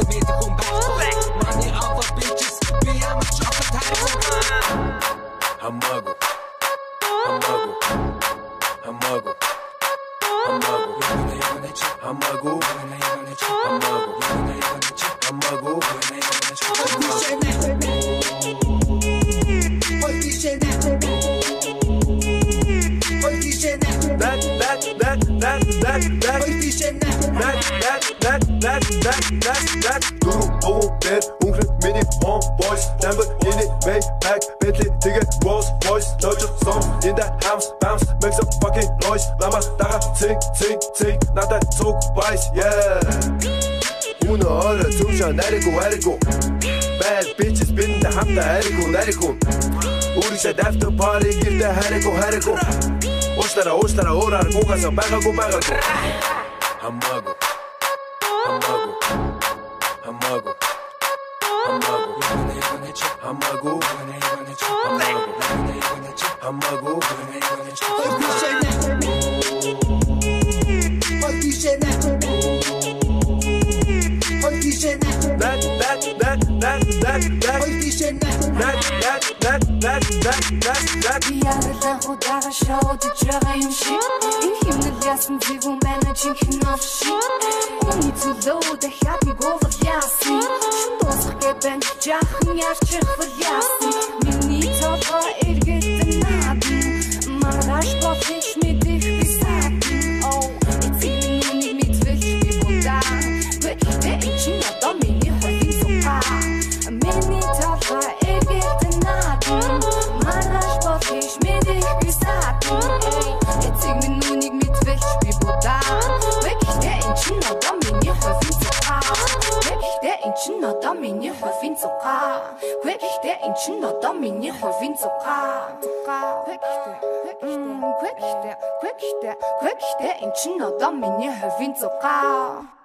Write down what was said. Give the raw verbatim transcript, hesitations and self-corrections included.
мэдэх хүн байхгүй Money over bitches би ямар ч офтайсан Хамаагүй Хамаагүй Хамаагүй Хамаагүй Хамаагүй Хамаагүй That that that that that that that that that that that that that Guru oh bed ungre mini home boys number in it make back Bentley ticket Rolls Royce Dodge song in the house bounce make some fucking noise lama daga ting ting ting not that talk wise yeah Uno ora tumsha narigo arigo Bad bitches bin the hamta arigo narigo Urisha after party give the harigo harigo Ostara ostara orar gugasa bagago bagago Hamago Hamago Hamago Hamago Hamago Hamago That that that that that that that that that that that that that Яагаад худаа шоуд жага юм шиг Химнэл ясан зэвүүн байна чихэн авшиг Уни төлөө дахиад нэг овол яасан Дуусах гэбэн жаахан ярьчих бол яасан Миний толгой эргэлдэн наадын Маргааш бодлож мэдэх би саадын Oh, эцэг нүнийг мэдвэж би будаа Гэхдээ энэ чинь одоо миний хойгийн супаа Миний толгой эргэлдэн наадын Маргааш бодлож мэдэх би саадын Эцэг нүнийг мэдвэж би будаа Гэхдээ энэ чинь одоо миний хойгийн супаа Гэхдээ энэ чинь одоо миний хойгийн супаа Гэхдээ энэ чинь одоо миний хойгийн супаа Гэхдээ Гэхдээ Гэхдээ Гэхдээ Гэхдээ энэ чинь одоо миний хойгийн супаа